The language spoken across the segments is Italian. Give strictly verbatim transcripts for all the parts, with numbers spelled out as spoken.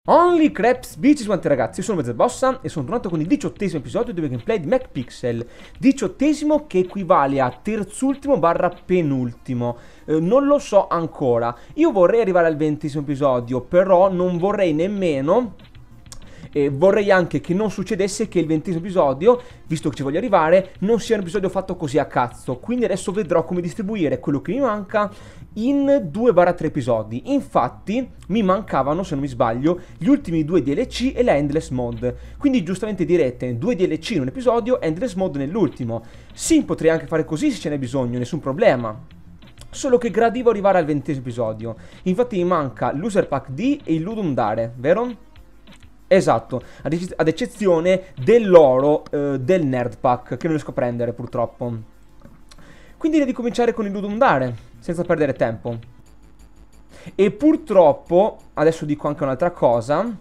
Only Craps Beaches, quanti ragazzi, io sono Mezzebossa e sono tornato con il diciottesimo episodio del gameplay di MacPixel. Diciottesimo che equivale a terzultimo barra penultimo, eh, non lo so ancora. Io vorrei arrivare al ventesimo episodio, però non vorrei nemmeno... E vorrei anche che non succedesse che il ventesimo episodio, visto che ci voglio arrivare, non sia un episodio fatto così a cazzo. Quindi adesso vedrò come distribuire quello che mi manca in due tre episodi. Infatti mi mancavano, se non mi sbaglio, gli ultimi due D L C e la Endless Mode. Quindi giustamente direte due D L C in un episodio, Endless Mode nell'ultimo. Sì, potrei anche fare così se ce n'è bisogno, nessun problema. Solo che gradivo arrivare al ventesimo episodio. Infatti mi manca l'User Pack D e il Ludum Dare, vero? Esatto, ad, ec ad eccezione dell'oro eh, del Nerd Pack, che non riesco a prendere purtroppo. Quindi direi di cominciare con il Ludum Dare, senza perdere tempo. E purtroppo, adesso dico anche un'altra cosa.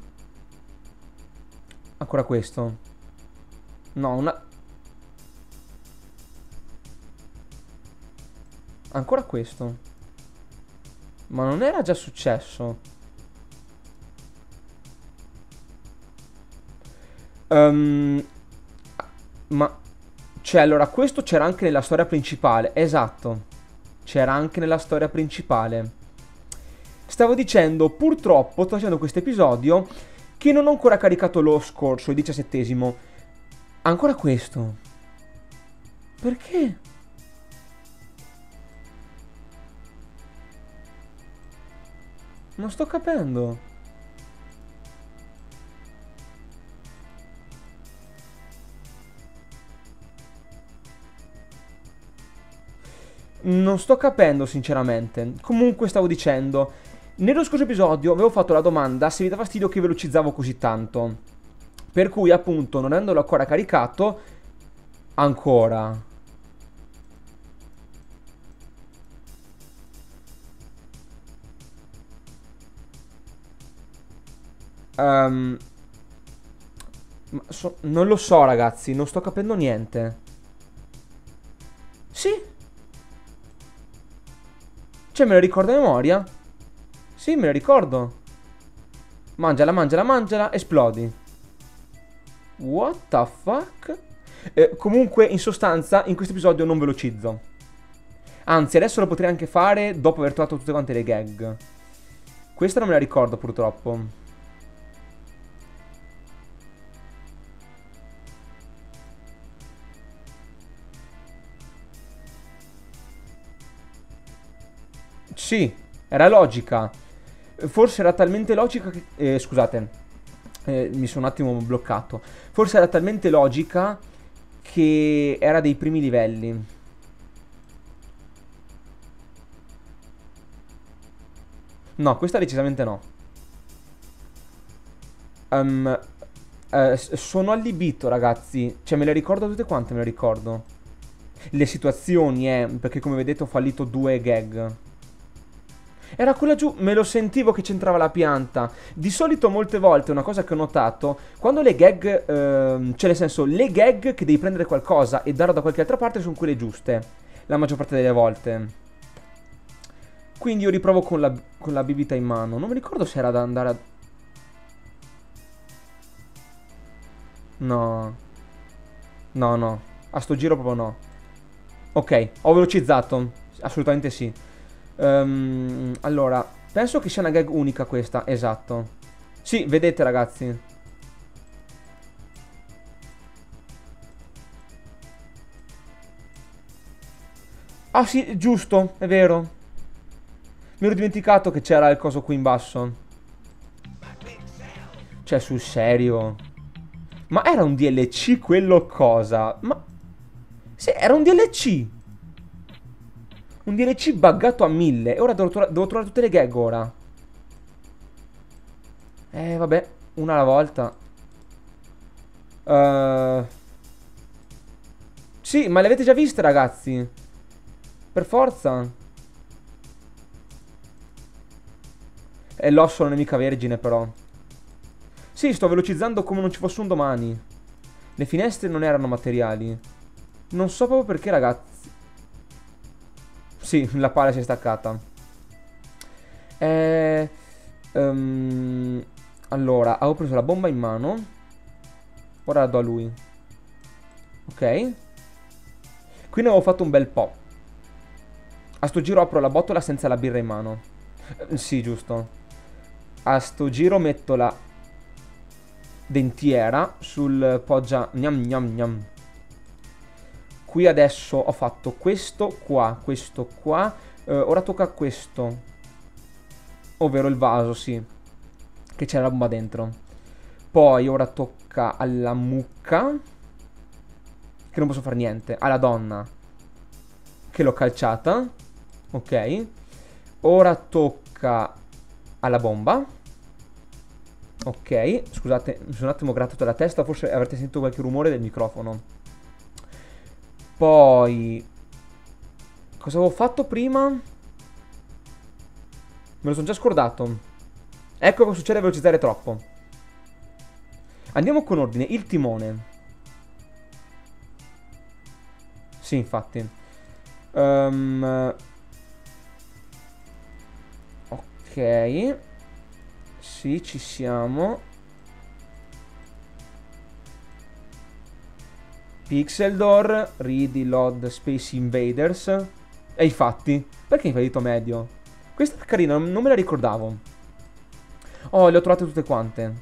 Ancora questo. No, una... Ancora questo. Ma non era già successo? Um, ma... Cioè, allora, questo c'era anche nella storia principale. Esatto. C'era anche nella storia principale. Stavo dicendo, purtroppo, sto facendo questo episodio che non ho ancora caricato lo scorso, il diciassettesimo. Ancora questo. Perché? Non sto capendo. Non sto capendo sinceramente. Comunque stavo dicendo, nello scorso episodio avevo fatto la domanda se vi dà fastidio che velocizzavo così tanto. Per cui appunto, non avendolo ancora caricato, ancora. Um, so, non lo so ragazzi, non sto capendo niente. Sì. Cioè me lo ricordo a memoria? Sì, me lo ricordo. Mangiala, mangiala, mangiala, esplodi. What the fuck? Eh, comunque, in sostanza, in questo episodio non velocizzo. Anzi, adesso lo potrei anche fare dopo aver trovato tutte quante le gag. Questa non me la ricordo, purtroppo. Sì, era logica. Forse era talmente logica che... Eh, scusate, eh, mi sono un attimo bloccato. Forse era talmente logica che era dei primi livelli. No, questa decisamente no. Um, eh, sono allibito, ragazzi. Cioè, me le ricordo tutte quante, me le ricordo. Le situazioni, eh, perché come vedete ho fallito due gag. Era quella giù, me lo sentivo che c'entrava la pianta. Di solito molte volte una cosa che ho notato, quando le gag, ehm, cioè nel senso, le gag che devi prendere qualcosa e darlo da qualche altra parte sono quelle giuste, la maggior parte delle volte. Quindi io riprovo con la, con la bibita in mano. Non mi ricordo se era da andare a... No. No, no. A sto giro proprio no. Ok, ho velocizzato. Assolutamente sì. Um, allora, penso che sia una gag unica questa, esatto. Sì, vedete ragazzi. Ah sì, giusto, è vero. Mi ero dimenticato che c'era il coso qui in basso. Cioè, sul serio. Ma era un D L C quello cosa? Ma... Sì, era un D L C. Un D L C buggato a mille. E ora devo, devo trovare tutte le gag ora. Eh, vabbè. Una alla volta. Uh... Sì, ma le avete già viste, ragazzi? Per forza. E l'osso non è mica vergine, però. Sì, sto velocizzando come non ci fosse un domani. Le finestre non erano materiali. Non so proprio perché, ragazzi. Sì, la pala si è staccata. Eh... Um, Allora, avevo preso la bomba in mano. Ora la do a lui. Ok. Quindi avevo fatto un bel po'. A sto giro apro la botola senza la birra in mano. Eh, sì, giusto. A sto giro metto la dentiera sul poggia. Gnam gnam gnam. Qui adesso ho fatto questo qua, questo qua. Eh, ora tocca a questo. Ovvero il vaso, sì. Che c'è la bomba dentro. Poi ora tocca alla mucca. Che non posso fare niente. Alla donna. Che l'ho calciata. Ok. Ora tocca alla bomba. Ok. Scusate, mi sono un attimo grattato la testa. Forse avrete sentito qualche rumore del microfono. Poi cosa avevo fatto prima? Me lo sono già scordato. Ecco cosa succede a velocizzare troppo. Andiamo con ordine. Il timone. Sì, infatti. Um, ok. Sì, ci siamo. Pixel Door, Ready, Load, Space Invaders. E infatti, perché invalidito medio? Questa è carina, non me la ricordavo. Oh, le ho trovate tutte quante.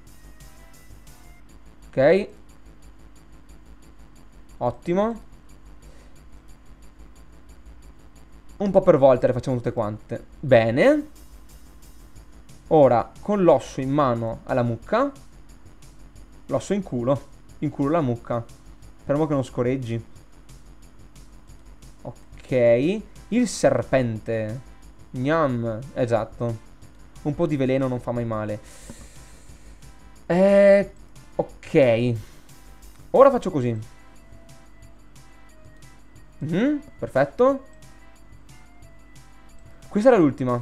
Ok. Ottimo. Un po' per volta le facciamo tutte quante. Bene. Ora, con l'osso in mano alla mucca. L'osso in culo. In culo la mucca. Speriamo che non scorreggi. Ok. Il serpente. Gnam. Esatto. Un po' di veleno non fa mai male. Eh, ok. Ora faccio così. Mm, perfetto. Questa era l'ultima.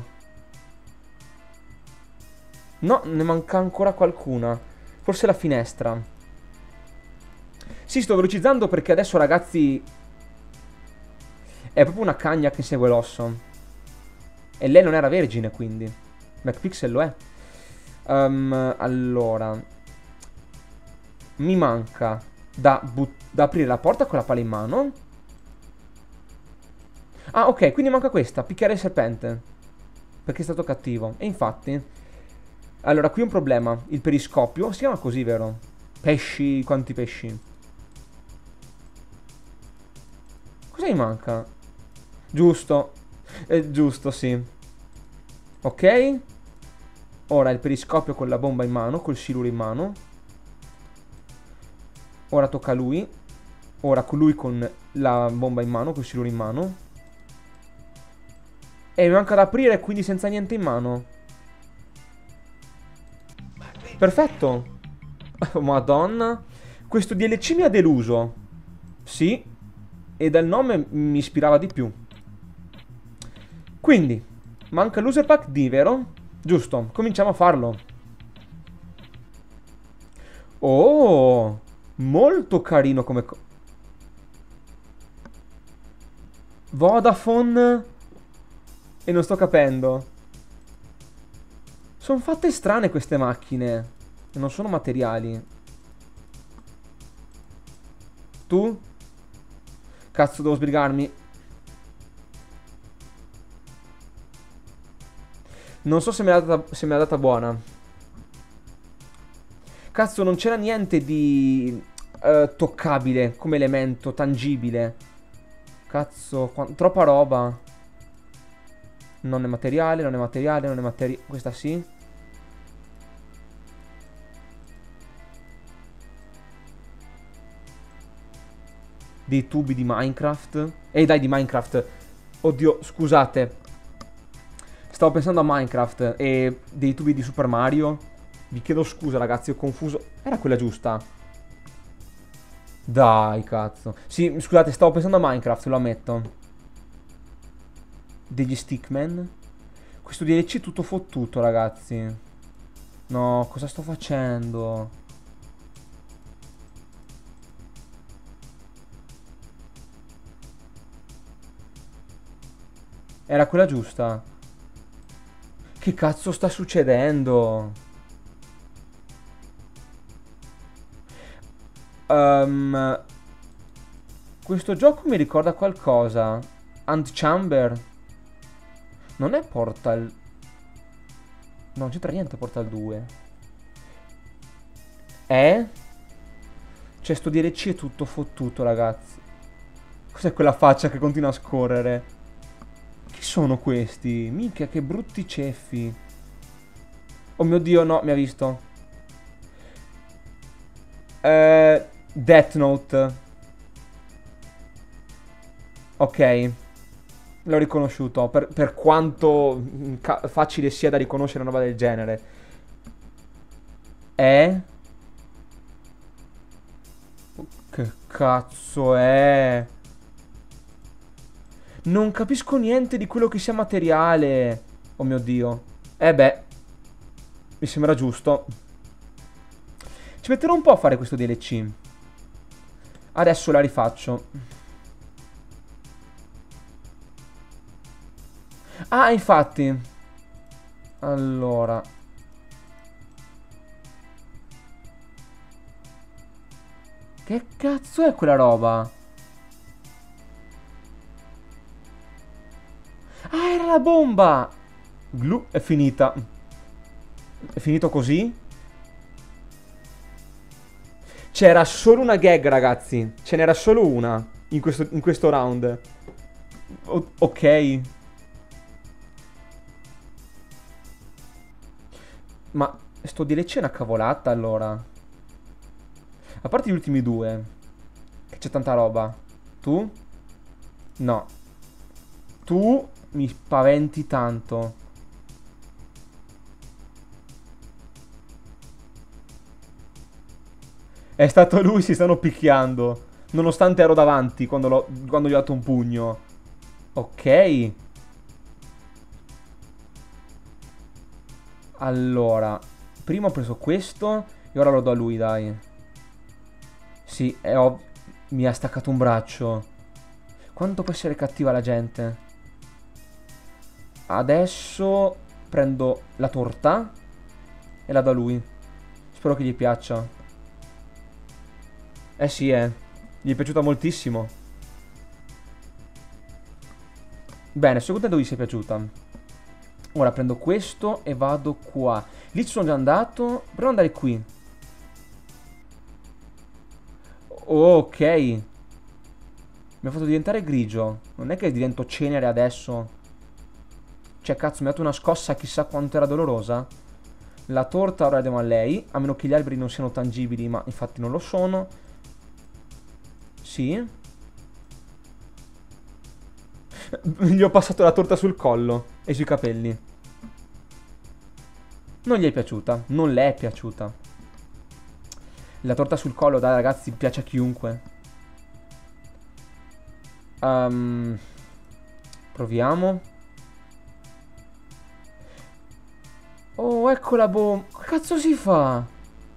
No, ne manca ancora qualcuna. Forse la finestra. Sì, sto velocizzando perché adesso, ragazzi, è proprio una cagna che segue l'osso. E lei non era vergine, quindi MacPixel lo è. um, Allora, mi manca da, da aprire la porta con la pala in mano. Ah, ok, quindi manca questa, picchiare il serpente, perché è stato cattivo. E infatti, allora, qui è un problema. Il periscopio si chiama così, vero? Pesci, quanti pesci? Cosa mi manca? Giusto. Eh, giusto, sì. Ok. Ora il periscopio con la bomba in mano, col siluro in mano. Ora tocca a lui. Ora con lui con la bomba in mano, col siluro in mano. E mi manca da aprire, quindi senza niente in mano. Perfetto. Madonna. Questo D L C mi ha deluso. Sì. E dal nome mi ispirava di più. Quindi manca l'user pack D, vero? Giusto, cominciamo a farlo. Oh, molto carino come co- Vodafone. E non sto capendo. Sono fatte strane queste macchine. E non sono materiali. Tu? Cazzo, devo sbrigarmi. Non so se me l'ha data, se me l'ha data buona. Cazzo, non c'era niente di uh, toccabile come elemento, tangibile. Cazzo, troppa roba. Non è materiale, non è materiale, non è materiale. Questa sì. Dei tubi di Minecraft. Ehi, dai, di Minecraft. Oddio, scusate. Stavo pensando a Minecraft e dei tubi di Super Mario. Vi chiedo scusa, ragazzi, ho confuso. Era quella giusta? Dai, cazzo. Sì, scusate, stavo pensando a Minecraft, lo ammetto. Degli stickman. Questo D L C è tutto fottuto, ragazzi. No, cosa sto facendo? Era quella giusta? Che cazzo sta succedendo? Um, questo gioco mi ricorda qualcosa. Antchamber. Non è Portal... No, non c'entra niente Portal due. È? Cioè, sto D L C è tutto fottuto, ragazzi. Cos'è quella faccia che continua a scorrere? Chi sono questi? Minchia, che brutti ceffi. Oh mio Dio, no, mi ha visto. Eh, Death Note. Ok. L'ho riconosciuto. Per, per quanto facile sia da riconoscere una roba del genere. È? Che cazzo è? Non capisco niente di quello che sia materiale. Oh mio Dio. Eh beh, mi sembra giusto. Ci metterò un po' a fare questo D L C. Adesso la rifaccio. Ah, infatti. Allora. Che cazzo è quella roba? Ah, era la bomba! Glu, è finita. È finito così? C'era solo una gag, ragazzi. Ce n'era solo una in questo, in questo round. O ok. Ma sto D L C è una cavolata, allora. A parte gli ultimi due, che c'è tanta roba. Tu? No. Tu mi spaventi tanto. È stato lui, si stanno picchiando. Nonostante ero davanti quando, l'ho, quando gli ho dato un pugno. Ok. Allora, prima ho preso questo e ora lo do a lui, dai. Sì, è ovvio. Mi ha staccato un braccio. Quanto può essere cattiva la gente? Adesso prendo la torta e la do a lui. Spero che gli piaccia. Eh sì, eh. Gli è piaciuta moltissimo. Bene, sono contento che gli sia piaciuta. Ora prendo questo e vado qua. Lì ci sono già andato. Proviamo ad andare qui. Ok. Mi ha fatto diventare grigio. Non è che divento cenere adesso. Cioè, cazzo, mi ha dato una scossa chissà quanto era dolorosa. La torta ora la diamo a lei. A meno che gli alberi non siano tangibili, ma infatti non lo sono. Sì. Gli ho passato la torta sul collo e sui capelli. Non gli è piaciuta. Non le è piaciuta. La torta sul collo, dai ragazzi, piace a chiunque. Um, proviamo. Oh, ecco la bomba. Che cazzo si fa?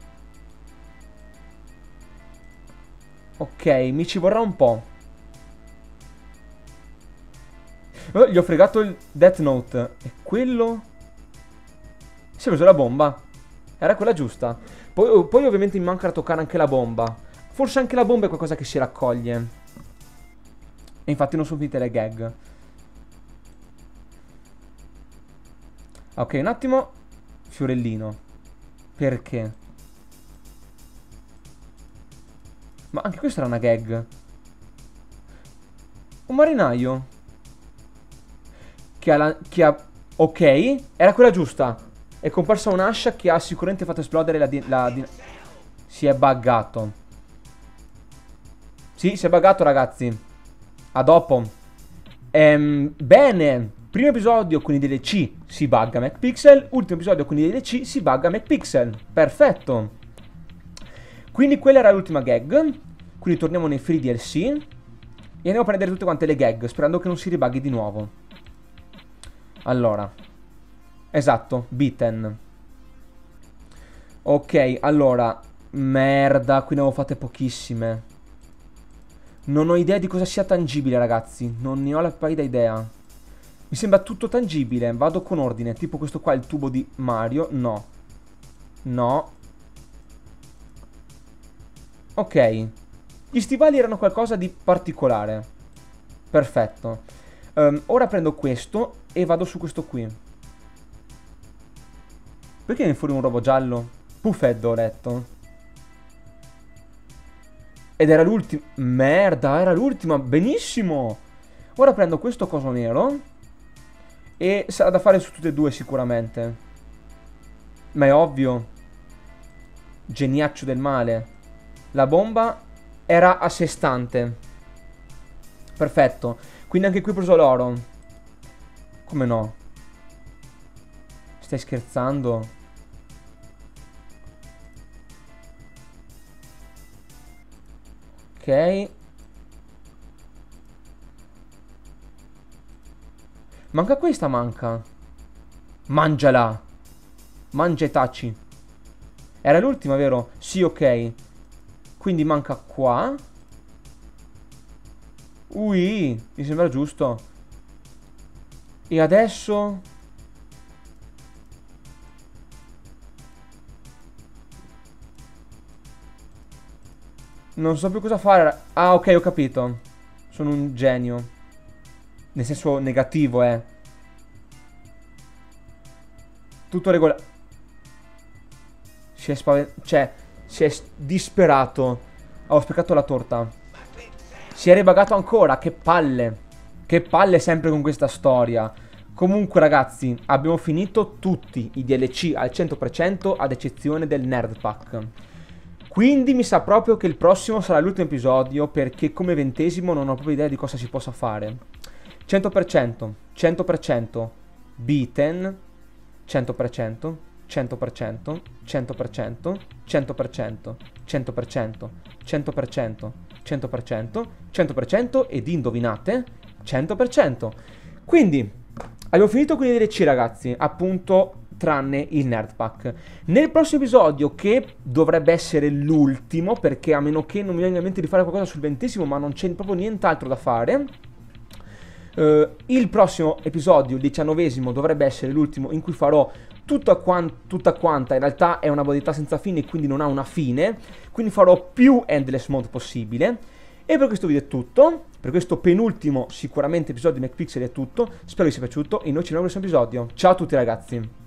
Ok, mi ci vorrà un po'. Oh, gli ho fregato il Death Note. E quello? Si è preso la bomba. Era quella giusta. Poi, poi ovviamente mi manca da toccare anche la bomba. Forse anche la bomba è qualcosa che si raccoglie. E infatti non sono finite le gag. Ok, un attimo. Fiorellino. Perché? Ma anche questa era una gag. Un marinaio. Che ha la... Che ha... Ok. Era quella giusta. È comparsa un'ascia che ha sicuramente fatto esplodere la... Di... la di... Si è buggato. Sì, si è buggato, ragazzi. A dopo. Ehm, bene. Primo episodio con i D L C si bugga MacPixel. Ultimo episodio con i D L C si bugga MacPixel. Perfetto. Quindi quella era l'ultima gag. Quindi torniamo nei free D L C e andiamo a prendere tutte quante le gag, sperando che non si ribughi di nuovo. Allora. Esatto, beaten. Ok, allora. Merda, qui ne avevo fatte pochissime. Non ho idea di cosa sia tangibile, ragazzi. Non ne ho la pallida idea. Mi sembra tutto tangibile. Vado con ordine. Tipo questo qua, il tubo di Mario. No. No. Ok. Gli stivali erano qualcosa di particolare. Perfetto. Um, ora prendo questo e vado su questo qui. Perché viene fuori un robo giallo? Puffeddo, ho letto. Ed era l'ultimo. Merda, era l'ultima. Benissimo. Ora prendo questo coso nero. E sarà da fare su tutte e due sicuramente. Ma è ovvio. Geniaccio del male. La bomba era a sé stante. Perfetto. Quindi anche qui ho preso l'oro. Come no? Stai scherzando? Ok. Manca questa, manca. Mangiala. Mangia e taci. Era l'ultima, vero? Sì, ok. Quindi manca qua. Ui, mi sembra giusto. E adesso... non so più cosa fare. Ah, ok, ho capito. Sono un genio. Nel senso negativo, eh. Tutto regolare. Si è spaventato. Cioè, si è disperato. Ho speccato la torta. Si è rebagato ancora. Che palle. Che palle sempre con questa storia. Comunque, ragazzi, abbiamo finito tutti i D L C al cento per cento, ad eccezione del Nerd Pack. Quindi mi sa proprio che il prossimo sarà l'ultimo episodio, perché come ventesimo non ho proprio idea di cosa si possa fare. cento per cento, cento per cento, beaten, cento per cento, cento per cento, cento per cento, cento per cento, cento per cento, cento per cento, cento per cento, cento per cento ed indovinate, cento per cento. Quindi, abbiamo finito con i D L C, ragazzi, appunto, tranne il Nerd Pack. Nel prossimo episodio, che dovrebbe essere l'ultimo, perché a meno che non mi venga in mente di fare qualcosa sul ventesimo, ma non c'è proprio nient'altro da fare, uh, il prossimo episodio, il diciannovesimo, dovrebbe essere l'ultimo in cui farò tutta, quant tutta quanta, in realtà è una modalità senza fine, quindi non ha una fine, quindi farò più Endless Mode possibile. E per questo video è tutto, per questo penultimo sicuramente episodio di MacPixel è tutto, spero vi sia piaciuto e noi ci vediamo al prossimo episodio. Ciao a tutti, ragazzi!